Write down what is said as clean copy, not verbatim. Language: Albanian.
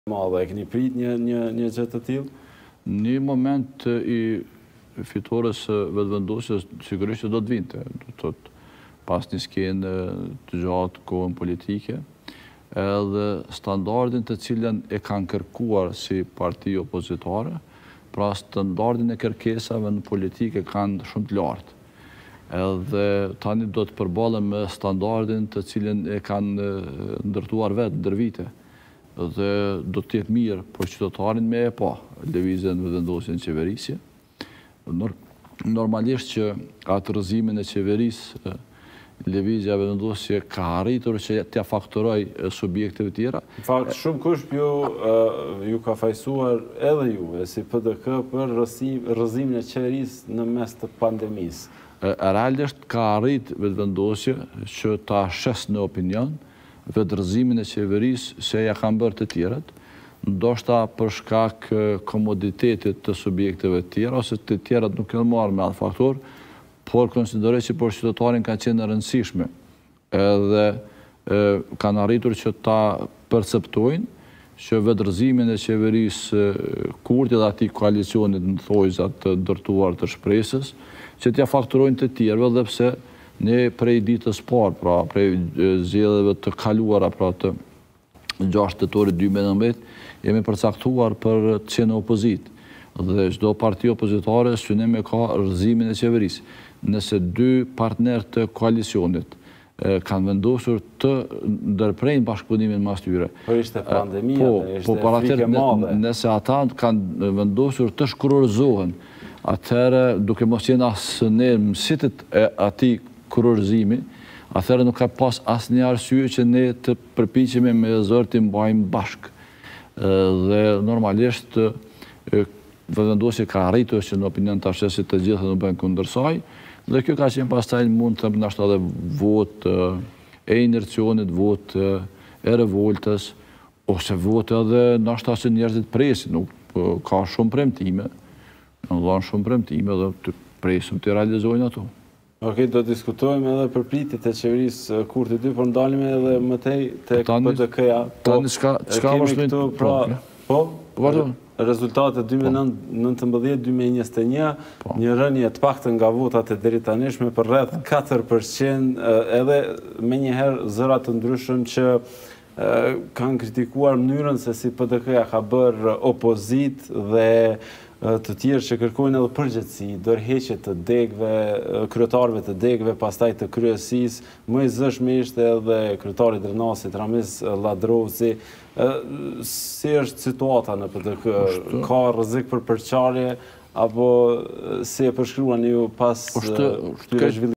madhe, e keni prit një gjë të tillë? Një moment i fitores vetëvendosjes sigurisht do të vinte, do të pas një skenë të gjatë kohën politike, edhe standardin të cilën e kanë kërkuar si parti opozitare, pra standardin e kërkesave në politike kanë shumë të lartë. Edhe tani do të përballen me standardin të cilën e kanë ndërtuar vetë ndër vite. Dhe do të jetë mirë për qytetarin me e pa lëvizjen vetëvendosjen e qeverisje. Normalisht që atë rrëzimin e qeverisë, lëvizja vetëvendosje ka arritur që t'ia faktoroj subjekteve tjera. Në fakt, shumë kush ju ka fajsuar edhe juve si PDK për rrëzimin e qeverisë në mes të pandemisë. Realisht ka arrit vetëvendosje që ta shes në opinion vetërrëzimin e qeverisë se ja kanë bërë të tjerët, ndoshta për shkak komoditetit të subjekteve të tjera, ose të tjerat nuk kanë marrë me atë faktor, por konsideroj që për qytetarin kanë qenë rëndësishme. Edhe kanë arritur që ta perceptojnë që vetërrëzimin e qeverisë kurti dhe atij koalicionit në thojzat të ndërtuar të shpresës, që t'ja fakturojnë të tjerëve dhe pse ne prej ditës parë, pra prej zgjedhjeve të kaluara, pra të 6 tetorit 2019, jemi përcaktuar për të qenë opozit. Dhe çdo parti opozitare synim e ka rrëzimin e qeverisë. Nëse dy partnerë të koalicionit kanë vendosur të ndërprejnë bashkëpunimin mas tyre. Po ishte pandemia, ishte frikë e madhe. Nëse ata kanë vendosur të shkurorëzohen, atëherë duke mos qenë asë ne mësitit e atij kurorëzimi, atëherë nuk ka pas asnjë arsye që ne të përpiqemi me zor të mbajmë bashkë. Dhe normalisht vetëvendosja ka arritur që në opinion të ashesit të gjithë nuk bëjnë kundër saj, dhe kjo ka qenë pastaj mund të ndoshta edhe votë e inercionit, votë e revoltës, ose votë edhe ndoshta që njerëzit presin, nuk ka shumë premtime, dhe të presim të realizojnë ato. Okej, do të diskutojmë edhe për pritjet e qeverisë kurti 2, por ndalim edhe më tej tek PDK-ja. Tani çka vazhdojnë? Rezultatet 2019-2021, një rënje të paktën nga votat e deri tanishme për rreth 4%, edhe menjëherë zëra të ndryshëm që kanë kritikuar mënyrën se si PDK-ja ka bërë opozit dhe të tjerë që kërkojnë edhe përgjegjësi, dorëheqje të degëve, kryetarëve të degëve, pastaj të kryesisë, më i zëshme ishte edhe kryetari i Drenasit Ramiz Lladrovci. Si është situata në PDK? Ka rrezik për përçarje apo si e përshkruani ju pas këtyre zhvillimeve?